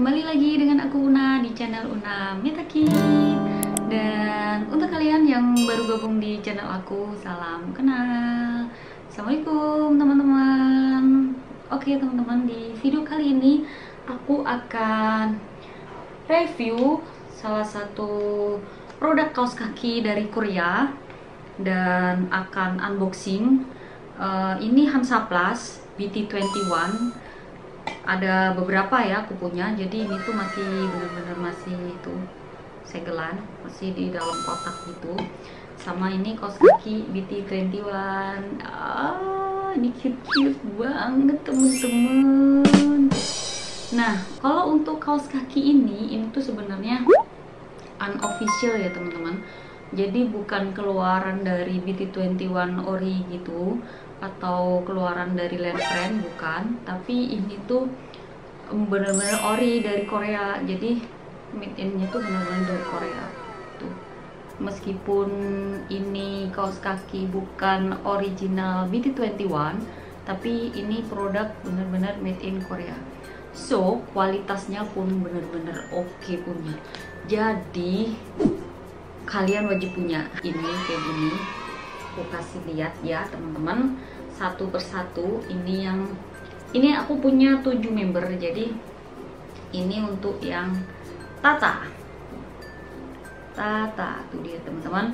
kembali lagi dengan aku Una di channel Una Mitaki. Dan untuk kalian yang baru gabung di channel aku, salam kenal. Assalamualaikum teman-teman. Oke teman-teman, di video kali ini aku akan review salah satu produk kaos kaki dari Korea dan akan unboxing. Ini Hansaplast BT21. Ada beberapa ya aku punya, jadi ini tuh masih bener-bener masih itu segelan, masih di dalam kotak gitu. Sama ini kaos kaki BT21. Ini cute banget temen-temen. Nah, kalau untuk kaos kaki ini tuh sebenarnya unofficial ya teman-teman. Jadi bukan keluaran dari BT21 Ori gitu, atau keluaran dari Lanvin, bukan, tapi ini tuh bener-bener ori dari Korea. Jadi made in-nya tuh bener-bener dari Korea tuh. Meskipun ini kaos kaki bukan original BT21, tapi ini produk bener-bener made in Korea. So kualitasnya pun bener-bener oke punya. Jadi kalian wajib punya ini kayak gini. Aku kasih lihat ya teman-teman satu persatu. Ini aku punya 7 member, jadi ini untuk yang Tata tuh dia teman-teman,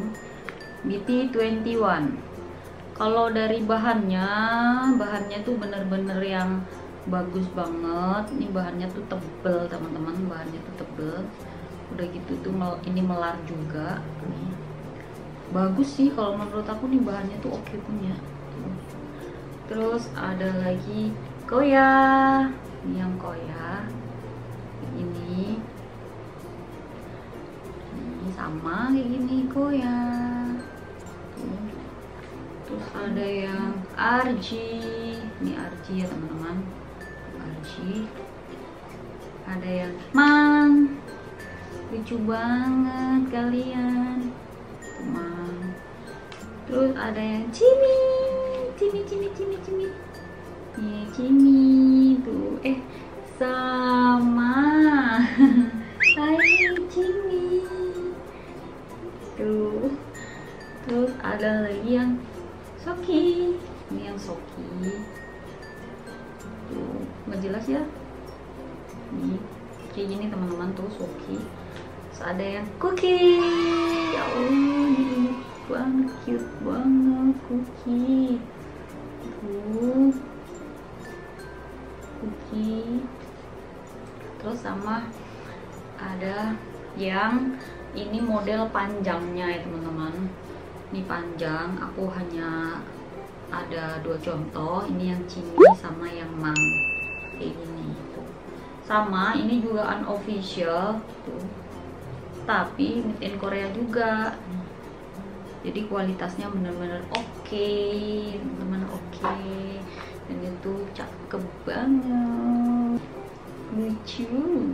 BT21. Kalau dari bahannya tuh bener-bener yang bagus banget. Ini bahannya tuh tebel teman-teman, bahannya tuh tebel. Udah gitu tuh ini melar juga nih. Bagus sih kalau menurut aku nih, bahannya tuh oke punya. Terus ada lagi Koya, ini yang Koya ini sama kayak gini Koya. Terus ada yang RG, ini RG ya teman-teman, RG. Ada yang Mang, lucu banget kalian. Terus ada yang Cimi ini Cimi tuh, sama hai Cimi tuh. Terus ada lagi yang Soki, ini yang Soki tuh, nggak jelas ya, ini kayak gini teman-teman tuh Soki. Terus ada yang Cookie, ya Allah ini banget, cute banget Cookie tuh, Cookie. Terus sama ada yang ini model panjangnya ya teman-teman, ini panjang. Aku hanya ada 2 contoh, ini yang Cimi sama yang Mang kayak gini tuh. Sama ini juga unofficial tuh, tapi made in Korea juga. Jadi kualitasnya bener-bener oke, teman-teman, oke. Dan itu cakep banget, lucu.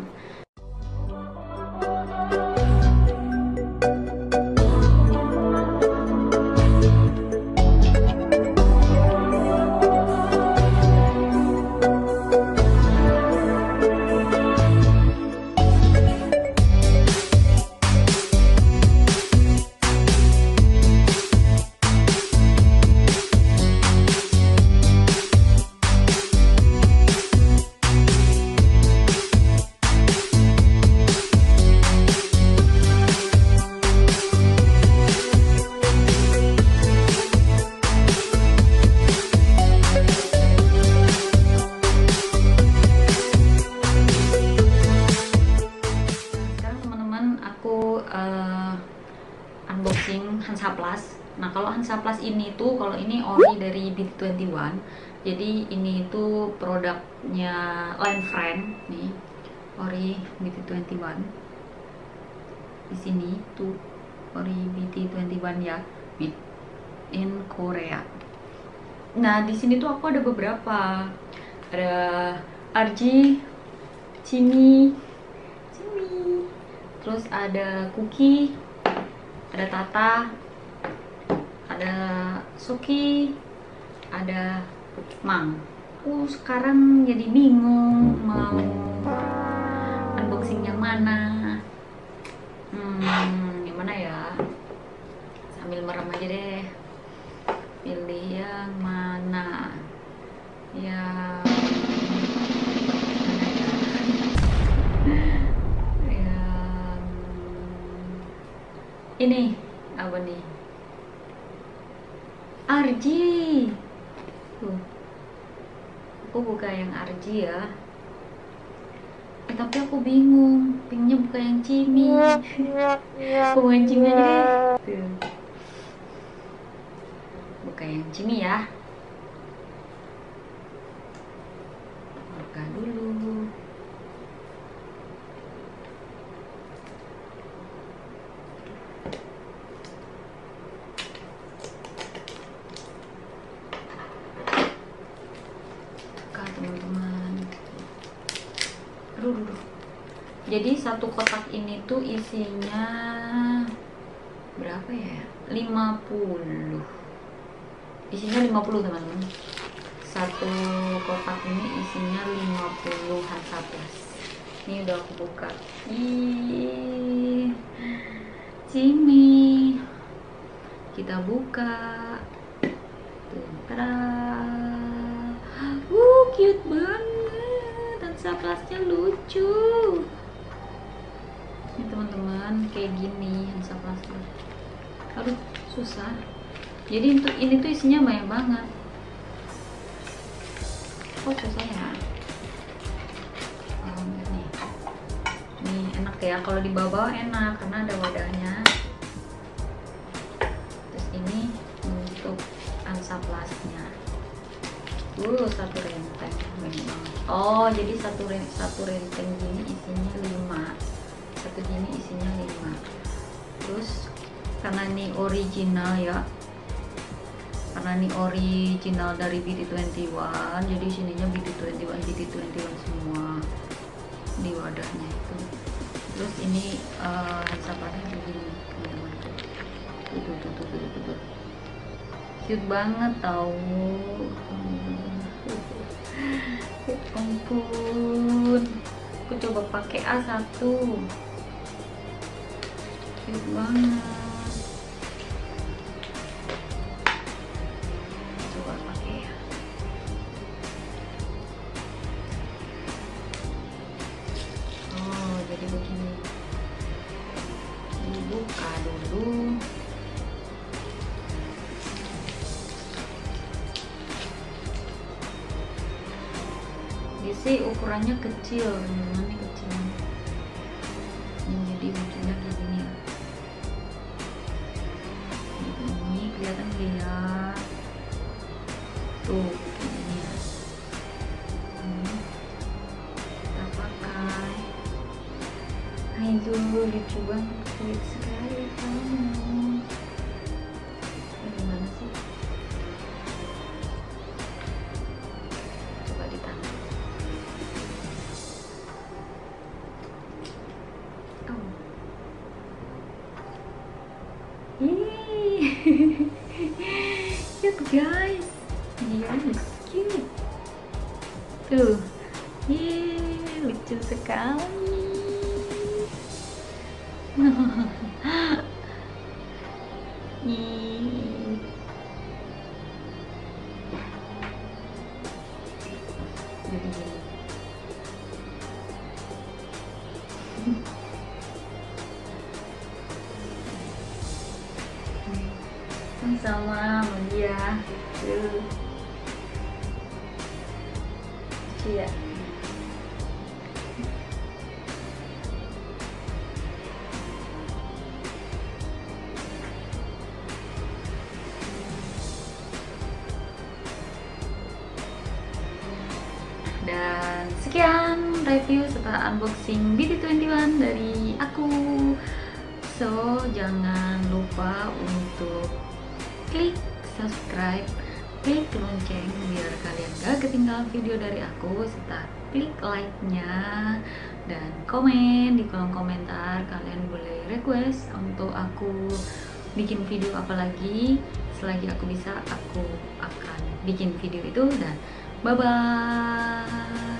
Unboxing Hansaplast. Nah kalau Hansaplast ini tuh, kalau ini ori dari BT21, jadi ini tuh produknya Lanvin nih, ori BT21. Di sini tuh ori BT21 ya, made in Korea. Nah di sini tuh aku ada beberapa, ada RG, Cimi, terus ada Cookie, ada Tata, ada Suki, ada Mang. Aku sekarang jadi bingung mau unboxing yang mana? Yang mana ya? Sambil merem aja deh. Pilih yang mana? Yang yang ini apa nih? RG. Tuh. Aku buka yang RG ya. Tapi aku bingung, pinknya buka yang Cimi. Aku buka yang Cimi aja deh. Tuh. Buka yang Cimi ya. Buka dulu. Buka teman-teman. Aduh. Jadi satu kotak ini tuh isinya berapa ya? 50. Isinya 50 teman-teman. Satu kotak ini isinya 50 Hansaplast. Ini udah aku buka. Ih, Cimi. Kita buka. Tuh, tada. Cute banget. Hansaplastnya lucu. Ini teman-teman kayak gini Hansaplastnya. Aduh, susah. Jadi untuk ini tuh isinya banyak banget. Kok susah ya? Nih enak ya, kalau dibawa enak karena ada wadahnya. Terus ini untuk Hansaplastnya. Satu renteng banyak banget. Oh, jadi satu renteng gini isinya 5. Satu gini isinya 5. Terus karena ini original ya, karena ini original dari BT21, jadi sininya BT21 semua di wadahnya itu. Terus ini Hansaplastnya begini teman-teman. Tuh. Cute banget tau. Ampun, aku coba pakai A1. Cute banget. Coba pakai ya. Oh, jadi begini. Dibuka dulu. Sih ukurannya kecil, ini kecil. Jadi lucunya kayak gini ya. Ini kelihatan lihat. Tuh, kayak gini ya. Kita pakai. Ayo, lucu banget, cute sekali kamu. Gimana sih? Coba di tangan. Cute guys, yes, cute. Tuh, lucu sekali. Jadi gini. Sama dia tuh ya. Dan sekian review serta unboxing BT21 dari aku. So, jangan lupa untuk klik subscribe, klik lonceng biar kalian gak ketinggalan video dari aku, serta klik like-nya dan komen di kolom komentar. Kalian boleh request untuk aku bikin video apa lagi. Selagi aku bisa, aku akan bikin video itu. Dan bye bye.